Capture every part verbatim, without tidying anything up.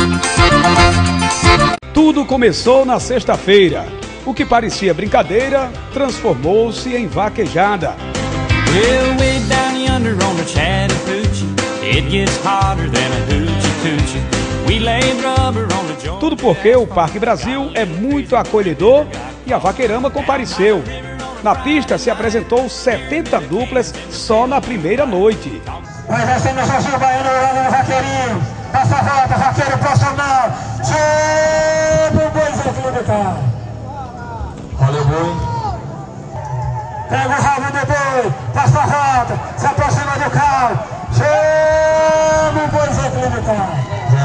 Tudo começou na sexta-feira. O que parecia brincadeira transformou-se em vaquejada. Tudo porque o Parque Brasil é muito acolhedor e a vaqueirama compareceu. Na pista se apresentou setenta duplas só na primeira noite. Mas essa é no Jorginho Baiano, no vaqueirinho. Passa a volta, vaqueiro profissional. Chama o boizinho aqui do carro. Olha o boi. Pega o rabo do boi, passa a volta, se aproxima do carro. Chama o boizinho aqui do carro.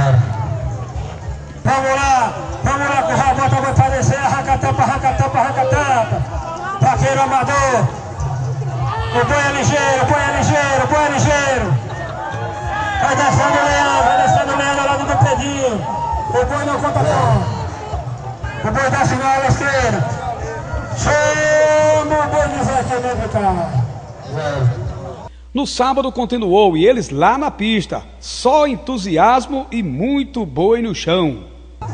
Vamos lá, vamos lá com o rabo, bota o boi pra descer. Arranca a tampa, arranca a tampa, arranca a tampa. Vaqueiro amador. O boi é ligeiro, o boi é ligeiro, o boi é ligeiro. Vai descendo o leão, vai descendo o leão do lado do pedinho. O boi não conta não. O boi desce na ala esquerda. Chama o boi de Zé aqui dentro do carro. No sábado continuou e eles lá na pista. Só entusiasmo e muito boi no chão.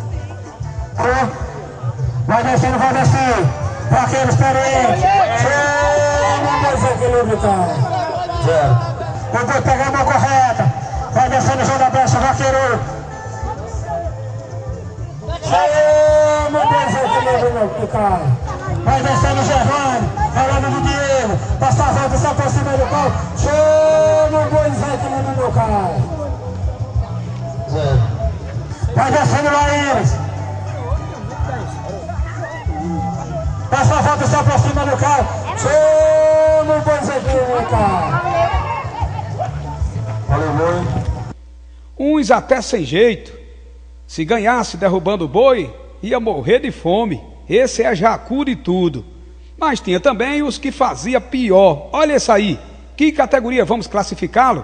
Vai descendo, vai descendo. Vaqueiro experiente. Chama o boi aqui dentro do carro. O boi pega a mão correta. Vai descendo o João da Brecha, vaqueiro. Chama o boi aqui dentro do carro. Vai descendo o Gervani, vai lá no Diego, passa a volta, se aproxima do carro. Chama o boi aqui dentro do carro. Vai descendo o Laíris. Passa a volta, se aproxima do carro. Chama o boi aqui dentro do carro. Valeu, boi. Uns até sem jeito. Se ganhasse derrubando o boi, ia morrer de fome. Esse é jacu de tudo. Mas tinha também os que fazia pior. Olha esse aí. Que categoria vamos classificá-lo?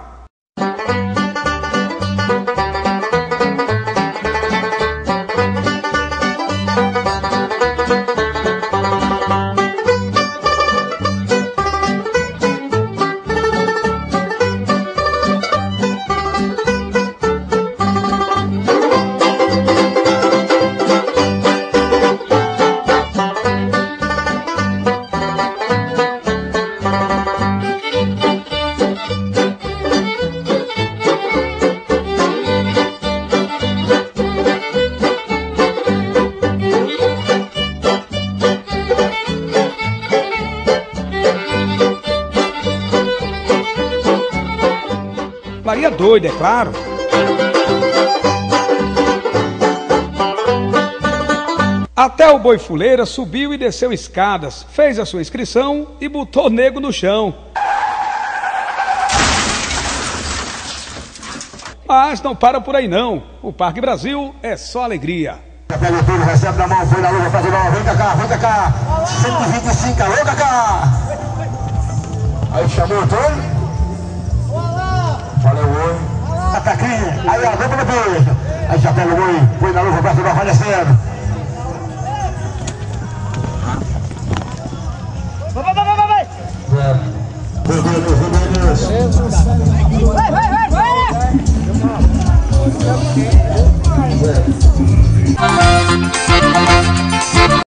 Maria doida, é claro. Até o boi fuleira subiu e desceu escadas, fez a sua inscrição e botou nego no chão. Mas não para por aí não. O Parque Brasil é só alegria. Pega o tudo, recebe na mão, foi na luva, faz o nome. Vem cá, vem cá. cento e vinte e cinco, alô, Cacá. Aí chamou o Tony. Valeu, oi. Ataquinha. Aí, ó, vem pro boi. Aí já pega o boi, põe na luva, vai descendo.